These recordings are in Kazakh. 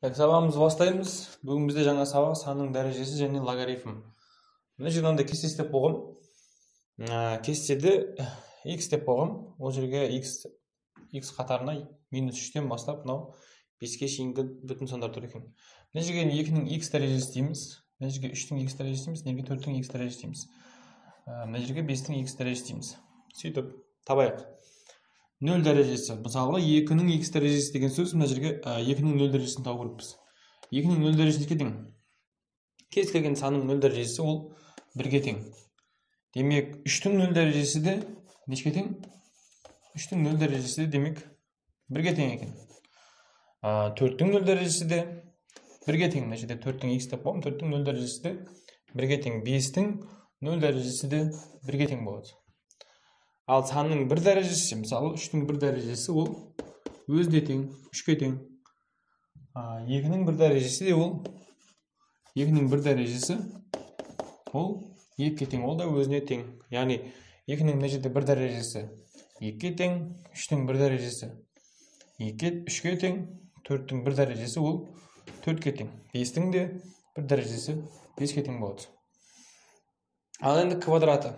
Сабағымызды бастаймыз. Бүгін бізде жаңа сабақ санның дәрежесі және логарифм. Мына жерде мынандай кесте істеп қойғам. Кестеде x деп қойғам. Ол жерге x қатарына -3-тен бастап мынау 5-ке шейінгі бүтін сандар тұр екен. Мына жерге 2-нің x дәрежесі дейміз. Мына жерге 3-тің x дәрежесі дейміз. Мына жерге 4-тің x дәрежесі дейміз. Мына жерге 5-тің x дәрежесі дейміз. Сөйтіп табайық. 0 дәрежесі. Мысалы 2-нің x дәрежесі деген сөз, мына жерге 2-нің 0 дәрежесін тауып керекпіз. 2-нің 0 дәрежесі нешеге тең? Кез келген санның 0 дәрежесі ол 1-ге тең. Демек 3-тің 0 дәрежесі де нешеге тең? 3-тің 0 дәрежесі де демек 1-ге тең екен. 4-тің 0 дәрежесі де 1-ге тең. Мына жерде 4-тің x деп қойдым. 4-тің 0 дәрежесі де 1-ге тең. 5-тің 0 дәрежесі де 1-ге тең болады. Ал санның 1 дәрежесі, мысалы 3-тің 1 дәрежесі ол өзіне тең, 3-ке тең. 2-нің 1 дәрежесі де ол 2-нің 1 дәрежесі ол 2-ке тең, ол да өзіне тең. Яғни 2-нің мына жерде 1 дәрежесі 2-ке тең, 3-тің 1 дәрежесі 3-ке тең, 4-тің 1 дәрежесі ол 4-ке тең. 5-тің де 1 дәрежесі 5-ке тең болады. Ал енді квадраты.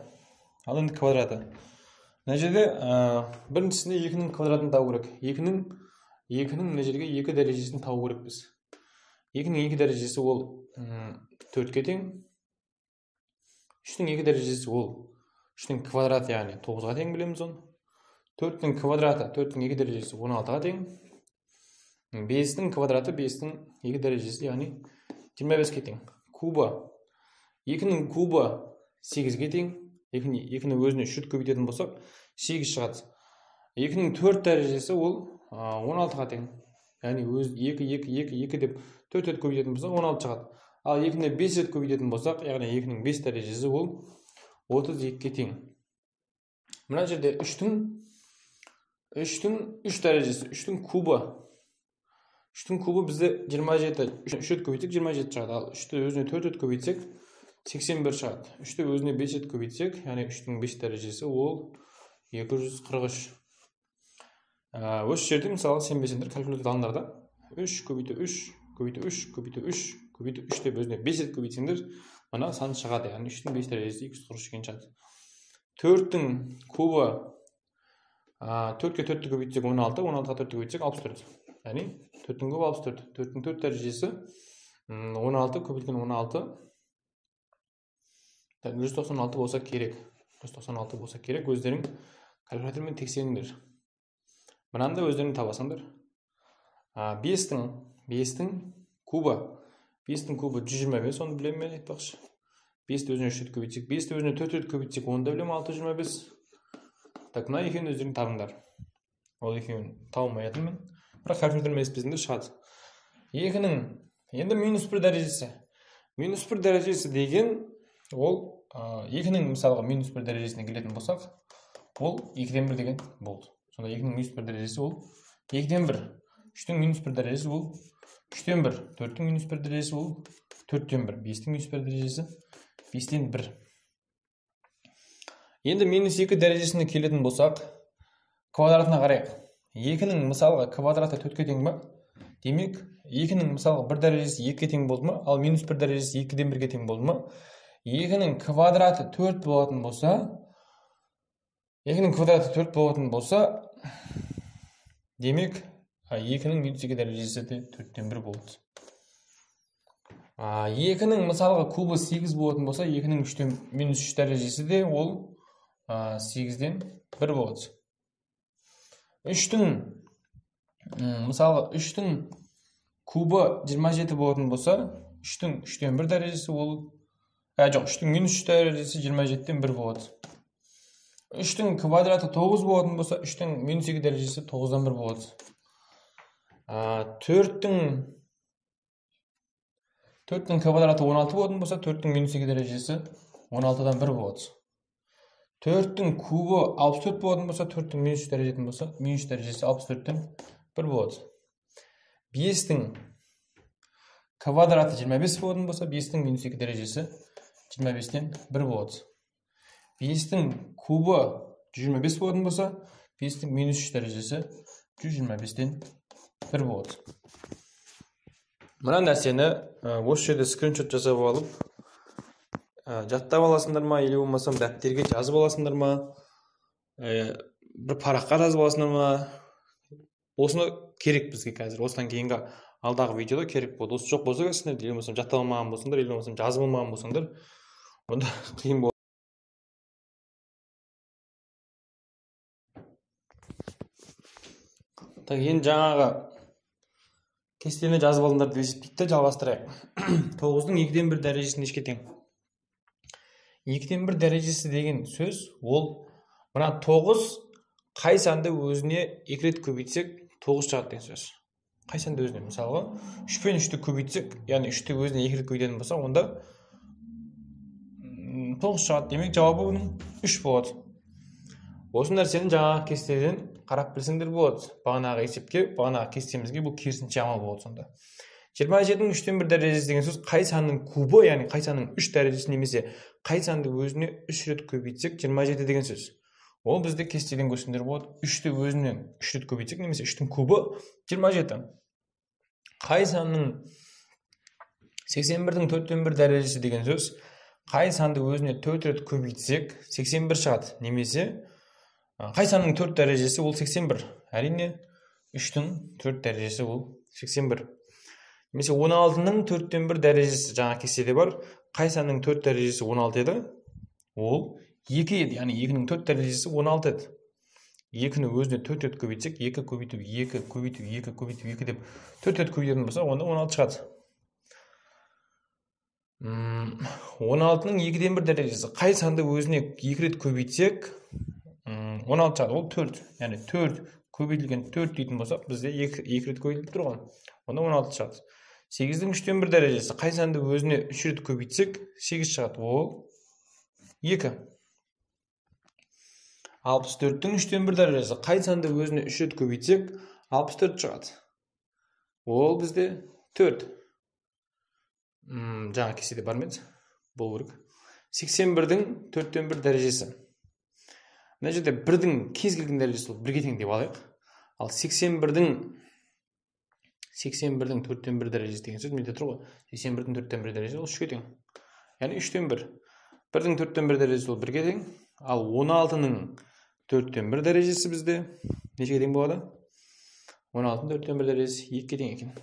Мына жерде біріншісінде 2-нің квадратын табу керек. 2-нің мына жерге 2 дәрежесін табу керекпіз. 2-нің 2 дәрежесі ол 4-ке тең. 3-тің 2 дәрежесі ол 3-тің квадраты, яғни 9-ға тең білеміз оны. 4-тің квадраты, 4-тің 2 дәрежесі 16-ға тең. 5-тің квадраты, 5-тің 2 дәрежесі, яғни 25-ке тең. Кубы. 2-нің кубы 8-ге тең. 2-ні өзіне 3 көбейтетін болсақ, 8 шығады. 2-нің 4 дәрежесі ол 16-ға тең. Яғни 2 деп 4 көбейтетін болсақ, 16 шығады. Ал 2-ні 5 рет көбейтетін болсақ, яғни 2-нің 5 дәрежесі ол 32-ке тең. Мына жерде 3-тің 3 дәрежесі, 3-тің кубы. 3-тің кубы бізде 27, 3 рет көбейтсек 27 шығады. Ал 3-ті өзіне 4 рет көбейтсек 81 шығады. 3-ті өзіне 5 рет көбейтсек, яғни 3-тің 5 дәрежесі ол 243. Осы жерде мысалы сенбесеңдер калькулятор алыңдар да. 3 көбейті 3 көбейті 3 көбейті 3 көбейті 3 деп өзіне 5 рет көбейтсеңдер, мына сан шығады. Яғни 3-тің 5 дәрежесі 243 екен шығады. 4-тің кубы 4-ке 4-ті көбейтсек 16, 16-ға 4-ті көбейтсек 64. Яғни 4-тің кубы 64. 4-тің 4 дәрежесі 16 көбейтілген 16 196 болса керек. 196 болса керек. Өздерің калькулятормен тексеріңдер. Мынаны да өздерің табасыңдар. 5-тің кубы. 5-тің кубы 125, оны білем мен айтпақшы. 5-ті өзіне 3 рет көбейтсек, 5-ті өзіне 4 рет көбейтсек, оны да білем 625. Так, мына екеуін өздерің табыңдар. Ол екеуін табылмайтын мен. Бірақ калькулятормен естіпесіңдер шығады. 2-нің енді -1 дәрежесі. -1 дәрежесі деген ол 2-нің мысалға -1 дәрежесіне келетін болсақ, ол 2-ден 1 деген болды. Сонда 2-нің -1 дәрежесі ол 2-ден 1. 3-тің -1 дәрежесі ол 3-тен 1. 4-тің -1 дәрежесі ол 4-тен 1. 5-тің -1 дәрежесі 5-тен 1. Енді -2 дәрежесіне келетін болсақ, квадратына қарайық. 2-нің мысалға квадраты 4-ке тең ба? Демек, 2-нің мысалға 1 дәрежесі 2-ке тең болды ма? Ал -1 дәрежесі 2-ден 1-ге тең болды ма? 2-нің квадраты 4 болатын болса, демек 2-нің -2 дәрежесі де 4-тен 1 болды. 2-нің мысалға кубы 8 болатын болса, 2-нің -3 дәрежесі де ол 8-ден 1 болады. 3-тің кубы 27 болатын болса, 3-тің 3-тен 1 дәрежесі ол 3-тің -3 дәрежесі 27-ден 1 болады. 3-тің квадраты 9 болатын болса, 3-тің -2 дәрежесі 9-дан 1 болады. 4-тің квадраты 16 болатын болса, 4-тің -2 дәрежесі 16-дан 1 болады. 4-тің кубы 64 болатын болса, 4-тің -3 дәрежесі 64-ден 1 болады. 5-тің квадраты 25 болатын болса, 5-тің -2 дәрежесі 25-ден 1 болады. 5-тің кубы 125 болатын болса, 5-тің -3 дәрежесі 125-ден 1 болады. Мына нәрсені осы жерде скриншот жасап алып, жаттап аласыңдар ма, или болмасам дәптерге жазып аласыңдар ма, бір параққа жазып аласыңдар ма. Осыны керек бізге қазір. Осыдан кейінгі алдағы видеода керек болды. Осы жоқ болса сіздер, или болмасам жаттап алмаған болсаңдар, или болмасам жазып алмаған болсаңдар, онда қиын болады. Так, енді жаңағы кестені жазып алыңдар деп есептейік, жалғастырайық. 9-ның 2-ден 1 дәрежесі нешеге тең? 2-ден 1 дәрежесі деген сөз, ол мына 9 қай санды өзіне 2 рет көбейтсек 9 шығады деген сөз. Қай санды өзіне? Мысалға 3 пен 3-ті көбейтсек, яғни 3-ті өзіне 2 рет көбейтетін болса, онда 9 шығады. Демек жауабы оның 3 болады. Осы нәрсені жаңағы кестеден қарап білсеңдер болады. Бағанағы есепке, бағанағы кестемізге бұл керісінше амал болады сонда. 27-ның 3-тен 1 дәрежесі деген сөз қай санның кубы, яғни қай санның 3 дәрежесі немесе қай санды өзіне 3 рет көбейтсек 27 деген сөз. Ол бізде кестеден көрсеңдер болады. 3-ті өзінен 3 рет көбейтсек немесе 3-тің кубы 27. Қай санның 81-дің 4-тен 1 дәрежесі деген сөз қай санды өзіне 4 рет көбейтсек 81 шығады, немесе қай санның 4 дәрежесі ол 81. Әрине 3-тің 4 дәрежесі ол 81. Немесе 16-ның 4-тен 1 дәрежесі жаңа кестеде бар. Қай санның 4 дәрежесі 16 еді? Ол 2 еді. Яғни 2-ның 4 дәрежесі 16 еді. 2-ні өзіне 4 рет көбейтсек, 2 көбейту 2 көбейту 2 көбейту 2 деп 4 рет көбейтетін болса, онда 16 шығады. 16-ның 2-ден 1 дәрежесі қай санды өзіне 2 рет көбейтсек 16 шығады. Ол 4. Яғни 4 көбейтілген 4 дейтін болсақ, бізде 2 рет көбейтіліп тұрған. Онда 16 шығады. 8-дің 3-тен 1 дәрежесі қай санды өзіне 3 рет көбейтсек 8 шығады. Ол 2. 64-тің 3-тен 1 дәрежесі қай санды өзіне 3 рет көбейтсек 64 шығады. Ол бізде 4. Жаңа кестеде бар ма еді? Бұл керек. 81-дің 4-тен 1 дәрежесі. Мына жерде 1-дің кез келген дәрежесі ол 1-ге тең деп алайық. Ал 81-дің 4-тен 1 дәрежесі деген сөз менде тұр ғой. 81-дің 4-тен 1 дәрежесі ол 3-ге тең. Яғни 3-тен 1. 1-дің 4-тен 1 дәрежесі ол 1-ге тең. Ал 16-ның 4-тен 1 дәрежесі бізде нешеге тең болады? 16-ның 4-тен 1 дәрежесі 2-ге тең екен.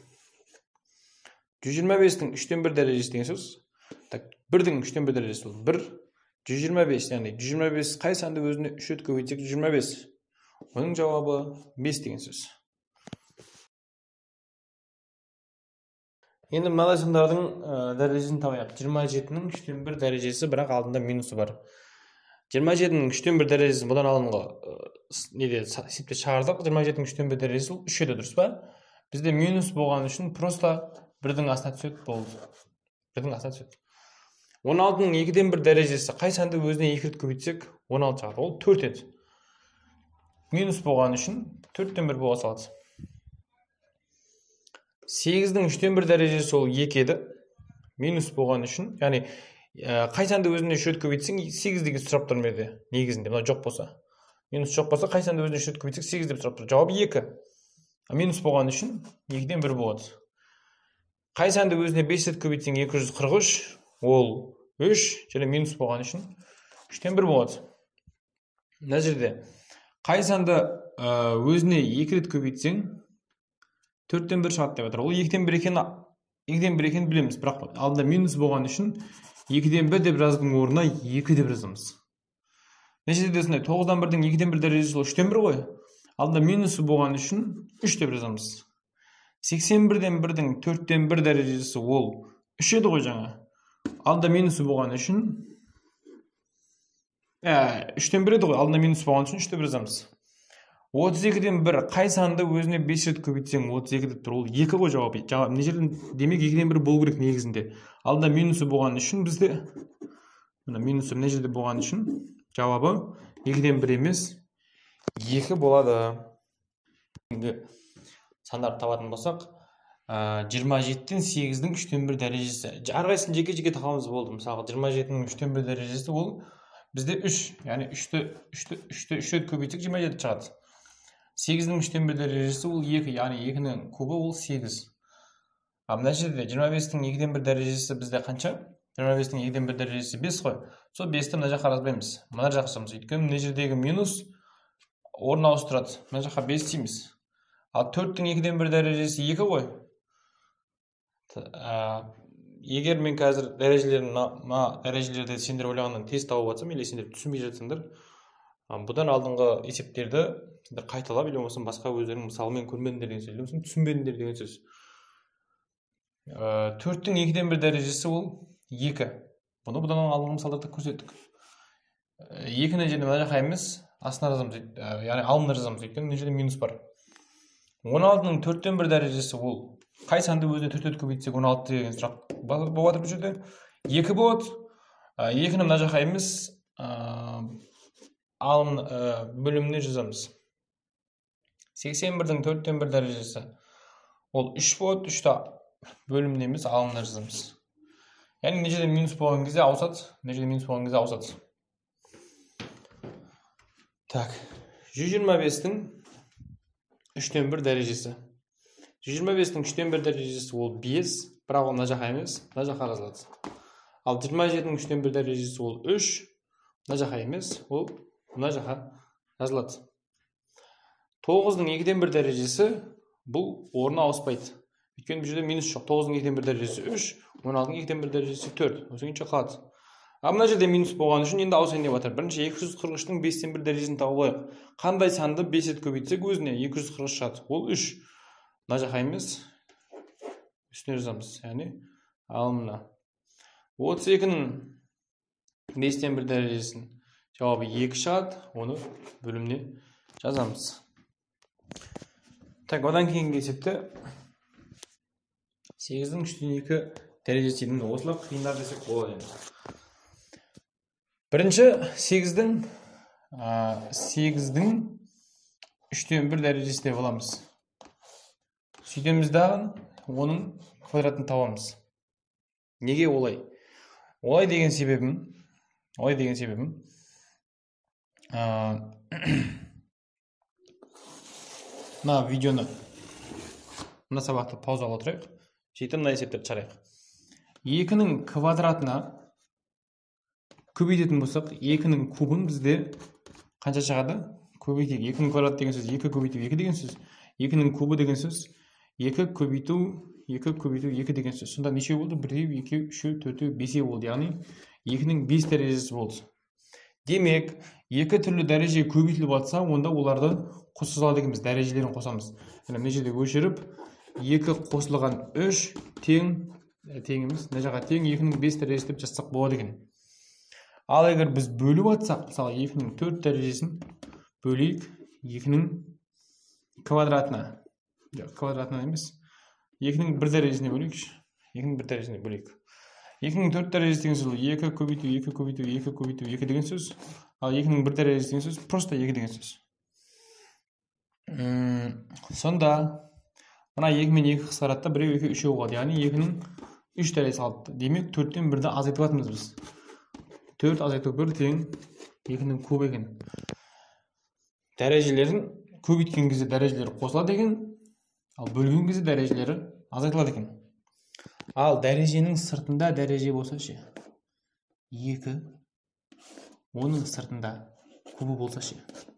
125-дің 3-тен 1 дәрежесі деген сөз. 1-дің 3-тен 1 дәрежесі ол 1. 125, яғни 125 қай санды өзіне 3 рет көбейтсек 125. Оның жауабы 5 деген сөз. Енді мынадай сандардың дәрежесін табайық. 27-ның 3-тен 1 дәрежесі, бірақ алдында минусы бар. 27-ның 3-тен 1 дәрежесін бұдан алдыңғы есепте шығардық. 27-ның 3-тен 1 дәрежесі ол 3 еді, дұрыс па? Бізде минус болған үшін просто 1-дің астына түседі болды. 1-дің астына түседі. 16-ның 2-ден 1 дәрежесі қай санды өзіне 2 рет көбейтсек 16 шығады. Ол 4 еді. Минус болған үшін 4-тен 1 бола салады. 8-дің 3-тен 1 дәрежесі ол 2 еді. Минус болған үшін, яғни қай санды өзіне 3 рет көбейтсең 8 деген сұрап тұр мерде негізінде. Мына жоқ болса. Минус жоқ болса қай санды өзіне 3 рет көбейтсек 8 деп сұрап тұр. Жауабы 2. Минус болған үшін 2-ден 1 болады. Қай санды өзіне 5 рет көбейтсең 243, ол 3, және минус болған үшін 3-тен 1 болады. Мына жерде қай санды өзіне 2 рет көбейтсең 4-тен 1 шығады деп жатыр. Ол 2-ден 1 екенін білеміз, бірақ алдында минус болған үшін 2-ден 1 деп жаздың орнына 2 деп жазамыз. Мына жерде сондай 9-дан 1-дің 2-ден 1 дәрежесі ол 3-тен 1 ғой. Алдында минусы болған үшін 3 деп жазамыз. 81-ден 1-дің 4-тен 1 дәрежесі ол 3 еді ғой жаңа. Алдында минусы болған үшін 3-тен 1 еді ғой. Алдында минус болған үшін 3 деп жазамыз. 32-ден 1 қай санды өзіне 5 рет көбейтсең 32 деп тұр. Ол 2 ғой жауабы. Мына жерден демек 2-ден 1 болу керек негізінде. Алдында минусы болған үшін бізде мына минусы мына жерде болған үшін жауабы 2-ден 1 емес 2 болады. Енді сандарды табатын болсақ, 27-тен 8-дің 3-тен 1 дәрежесі. Әрқайсысын жеке-жеке табамыз болды. Мысалы 27-ның 3-тен 1 дәрежесі ол бізде 3, яғни 3-ті 3 рет көбейтсек 27 шығады. 8-дің 3-тен 1 дәрежесі ол 2, яғни 2-ның кубы ол 8. мына жерде 25-тің 2-ден 1 дәрежесі бізде қанша? 25-тің 2-ден 1 дәрежесі 5 қой. Сол 5-ті мына жаққа жазбаймыз. Мына жаққа жазамыз. Өйткені мына жердегі минус орын ауыстырады. Мына жаққа 5 дейміз. Ал 4-тің 2-ден 1 дәрежесі 2 ғой. Егер мен қазір дәрежелерді сендер ойлағаннан тез тауып жатсам, или сендер түсінбей жатсыңдар, бұдан алдыңғы есептерді сендер қайталап, или болмаса басқа өздерің мысалмен көрмедіңдер деген сөз, или болмаса түсінбедіңдер деген сөз. 4-тің 2-ден 1 дәрежесі ол 2. Бұны бұдан алдыңғы мысалдарда көрсеттік. 2-ні жерде мына жаққа емес, астына жазамыз, яғни алымына жазамыз, өйткені мына жерде минус бар. 16-ның 4-тен 1 дәрежесі ол қай санды өзіне 4 көбейтсек 16 деген сұрақ болып жатыр бұл жерде. 2 болады. 2-ні мына жаққа емес, алым бөліміне жазамыз. 81-дің 4-тен 1 дәрежесі ол 3 болады. 3-ті бөліміне емес, алымына жазамыз. Яғни мына жерде минус болған кезде ауысады, мына жерде минус болған кезде ауысады. Так, 125-тің 3-тен 1 дәрежесі. 125-тің 3-тен 1 дәрежесі ол 5, бірақ ол мына жаққа емес, мына жаққа жазылады. Ал 27-тің 3-тен 1 дәрежесі ол 3, мына жаққа емес, ол мына жаққа жазылады. 9-дың 2-ден 1 дәрежесі бұл орны ауыспайды. Өйткені бұл жерде минус жоқ. 9-дың 2-ден 1 дәрежесі 3, 16-дың 2-ден 1 дәрежесі 4. Осыгенше қалады. Ал мына жерде минус болған үшін енді ауысайын деп жатыр. Бірінші 243-тің 5-тен 1 дәрежесін тауып алайық. Қандай санды 5 рет көбейтсек өзіне 243 шығады. Ол 3. Мына жаққа емес, үстіне жазамыз. Яғни алымына. 32-нің 5-тен 1 дәрежесін жауабы 2 шығады. Оны бөліміне жазамыз. Так, одан кейінгі есепте 8-дің 3-тен 2 дәрежесі едім. Осылар қиындар десек болады енді. Бірінші 8-дің 3-тен 1 дәрежесі деп аламыз. Сөйтеміз дағы оның квадратын табамыз. Неге олай? Олай деген себебім мына видеоны мына сабақты паузаға отырайық. Сөйтіп мына есептерді шығарайық. 2-нің квадратына көбейтетін болсақ, 2-нің кубын бізде қанша шығады? Көбейтейік. 2-нің квадрат деген сөз 2 көбейту 2 деген сөз. 2-нің кубы деген сөз 2 көбейту 2 деген сөз. Сонда неше болды? 1, 2, 3, 4, 5 болды. Яғни 2-нің 5 дәрежесі болды. Демек, 2 түрлі дәреже көбейтіліп жатса, онда оларды қоса салады екенбіз, дәрежелерін қосамыз. Мына жерде өшіріп, 2 қосылған 3 теңіміз, мына жаққа тең 2-нің 5 дәрежесі деп жазсақ болады екен. Ал егер біз бөліп атсақ, мысалы 2-нің 4 дәрежесін бөлейік 2-нің квадратына. Квадратына емес. 2-нің 1 дәрежесіне бөлейікші. 2-нің 1 дәрежесіне бөлейік. 2-нің 4 дәрежесі деген сөз 2 көбейту 2 көбейту 2 көбейту 2 деген сөз. Ал 2-нің 1 дәрежесі деген сөз просто 2 деген сөз. Сонда мына 2 мен 2 қысқарады да, біреу 2 3 болады. Яғни 2-нің 3 дәрежесі қалыпты. Демек 4-тен 1-ді азайтып жатырмыз біз. 4 азайту 1 тең 2-нің кубы екен. Дәрежелерін көбейткен кезде дәрежелері қосылады екен, ал бөлген кезде дәрежелері азайтылады екен. Ал дәреженің сыртында дәреже болса ше, 2, оның сыртында кубы болса ше.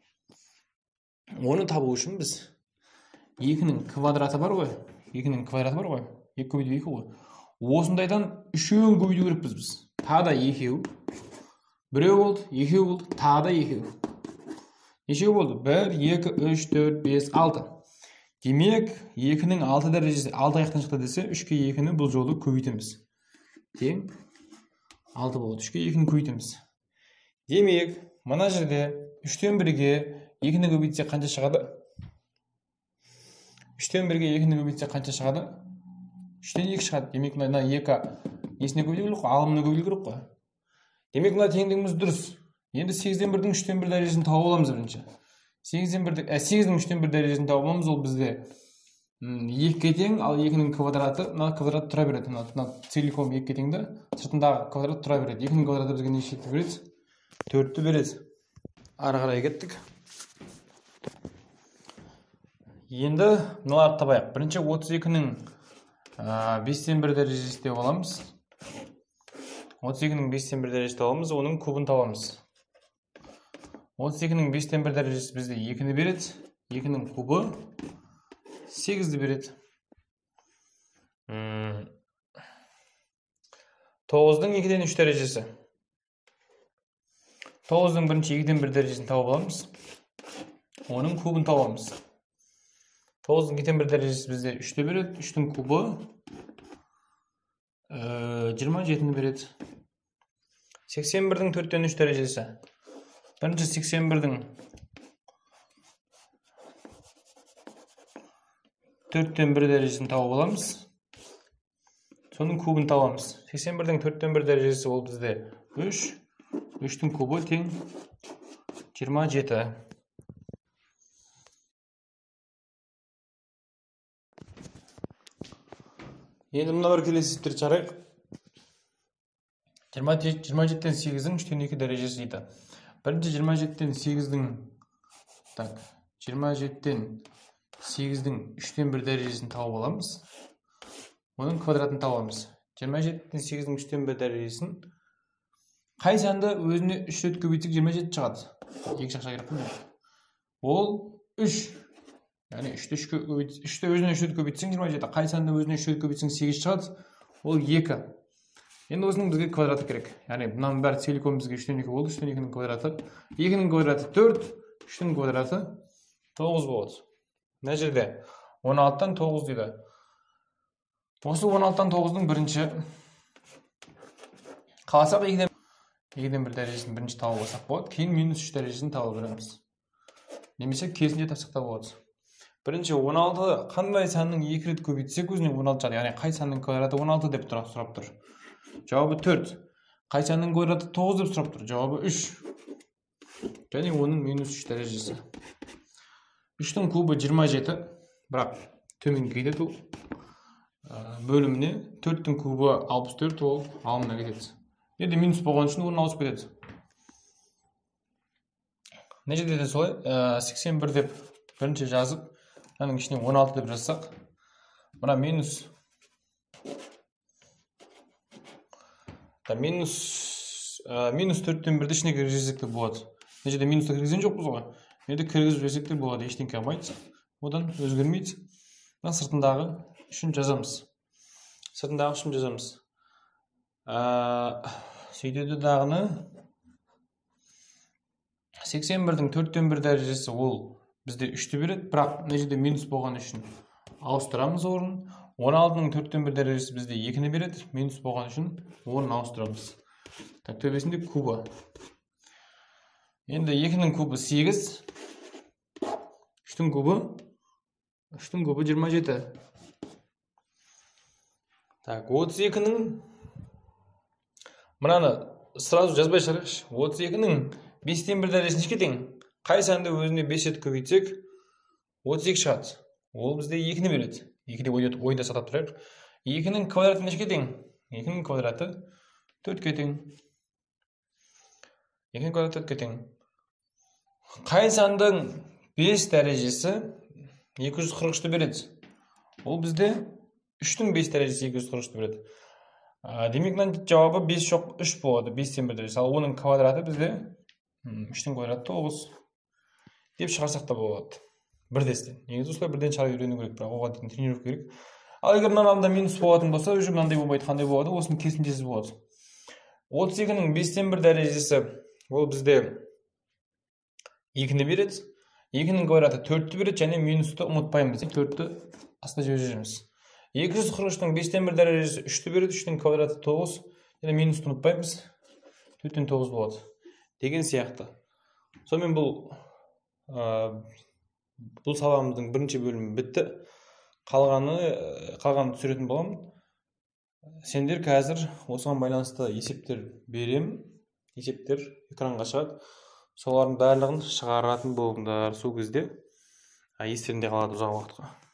Оны табу үшін біз 2-нің квадраты бар ғой, 2 көбейту 2 ғой. Осындайдан 3-ін көбейту керекпіз біз. Тағы да 2, біреу болды, 2 болды, тағы да 2. Неше болды? 1, 2, 3, 4, 5, 6. Демек, 2-нің 6 дәрежесі 6 аяқтан шықты десе, 3-ке 2-ні бұл жолы көбейтеміз. Тең 6 болады. 3-ке 2-ні көбейтеміз. Демек, мына жерде 3-тен 1-ге 2-ні көбейтсе қанша шығады? 3-тен 1-ге 2-ні көбейтсе қанша шығады? 3-тен 2 шығады. Демек, мына 2 несіне көбейту керек қой? Алымына көбейту керек қой. Демек, мына теңдігіміз дұрыс. Енді 8-ден 1-дің 3-тен 1 дәрежесін тауып аламыз бірінші. 8-дің 3-тен 1 дәрежесін тауып аламыз, ол бізде 2-ге тең, ал 2-нің квадраты, мына квадрат тұра береді. Мына целиком 2-ге теңді, сыртындағы квадрат тұра береді. 2-нің квадраты бізге нешеті береді? 4-ті береді. Ары қарай кеттік. Енді мыналарды табайық. Бірінші 32-нің 5-тен 1 дәрежесі деп аламыз. 32-ның 5-тен 1 дәрежесі табамыз, оның кубын табамыз. 32-ның 5-тен 1 дәрежесі бізде 2-ні береді. 2-ның кубы 8-ді береді. 9-ның 2-ден 3 дәрежесі. 9-ның бірінші 2-ден 1 дәрежесін тауып аламыз. Оның кубын табамыз. 9-ның 2-ден 1 дәрежесі бізде 3-ті береді. 3-тің кубы 27-ні береді. 81-дің 4-тен 3 дәрежесі. Бірінші 81-дің 4-тен 1 дәрежесін тауып аламыз. Соның кубын табамыз. 81-дің 4-тен 1 дәрежесі ол бізде 3. 3-тің кубы тең 27. Енді мына бір келесі есептерді шығарайық. 27-тен 8-дің 3-тен 2 дәрежесі дейді. Бірінші 27-тен 8-дің 27-тен 8-дің 3-тен 1 дәрежесін тауып аламыз. Оның квадратын табамыз. 27-тен 8-дің 3-тен 1 дәрежесін қай санды өзіне 3 рет көбейтсек 27 шығады. Екі шақша керек қой. Ол 3. Яғни 3-ті өзіне 3 рет көбейтсең 27. Қай санды өзіне 3 рет көбейтсең 8 шығады. Ол 2. Енді осының бізге квадраты керек. Яғни мынаның бәрі целиком бізге 3-тен 2 болды. 3-тен 2-ның квадраты. 2-ның квадраты 4. 3-тің квадраты 9 болады. Мына жерде 16-тан 9 дейді. Осы 16-тан 9-ның бірінші қаласақ 2-ден 1 дәрежесін бірінші тауып алсақ болады. Кейін минус 3 дәрежесін тауып береміз. Немесе керісінше тапсақ та болады. Бірінші 16 қандай санның 2 рет көбейтсек өзіне 16 шығады. Яғни қай санның квадраты 16 деп сұрап тұр. Жауабы 4. Қай санның квадраты 9 деп сұрап тұр. Жауабы 3. Және оның минус 3 дәрежесі. 3-тің кубы 27. Бірақ төменге кетеді ол. Бөліміне 4-тің кубы 64 ол алымына кетеді. Енді минус болған үшін орын ауысып кетеді. Не жерде де солай 81 деп бірінші жазып, оның ішіне 16 деп жазсақ, мына минус 4-тен 1-ді ішіне кіргізсек те болады. Не жерде минусты кіргізген жоқпыз ғой. Енді кіргізіп жіберсек те болады, ештеңе қалмайды. Одан өзгермейді. Мына сыртындағы үшін жазамыз. Сөйтеді дағыны 81-дің 4-тен 1 дәрежесі ол бізде 3-ті береді, бірақ мына жерде минус болған үшін ауыстырамыз орын. 16-ның 4-тен 1 дәрежесі бізде 2-ні береді, минус болған үшін орын ауыстырамыз. Төбесінде кубы. Енді 2-ның кубы 8, 3-тің кубы 27. 32-ның мынаны сразу жазбай шығарайықшы. 32-ның 5-тен 1 дәрежесі нешеге тең? Қай санды өзіне 5 рет көбейтсек 32 шығады. Ол бізде 2-ні береді. 2-де ойында сақтап тұрайық. 2-ның квадраты нешеге тең? 2-ның квадраты 4-ке тең. 2-ның квадраты 4-ке тең. Қай сандың 5 дәрежесі 243-ті береді? Ол бізде 3-тің 5 дәрежесі 243-ті береді. Демек, жауабы 5 жоқ 3 болады. 5-тен 1 дәрежесі. Ал оның квадраты бізде 3-тің квадраты 9 деп шығарсақ та болады. Бірдестен. Негізі осылай бірден шығарып үйрену керек, бірақ оған дейін тренировка керек. Ал егер мынаның алдында минус болатын болса, уже мынандай болмайды, қандай болады? Осының керісіншесі болады. 32-ның 5-тен 1 дәрежесі ол бізде 2-ні береді. 2-ның квадраты 4-ті береді, және минусты ұмытпаймыз. 4-ті астына жіберіп жүреміз. 243-ның 5-тен 1 дәрежесі 3-ті береді, 3-тің квадраты 9, және минусты ұмытпаймыз. 4-тен 9 болады. Деген сияқты. Сонымен бұл сабағымыздың бірінші бөлімі бітті. Қалғанын түсіретін боламын. Сендер қазір осыған байланысты есептер берем. Есептер экранға шығады. Солардың барлығын шығаратын болыңдар сол кезде. Естерінде қалады ұзақ уақытқа.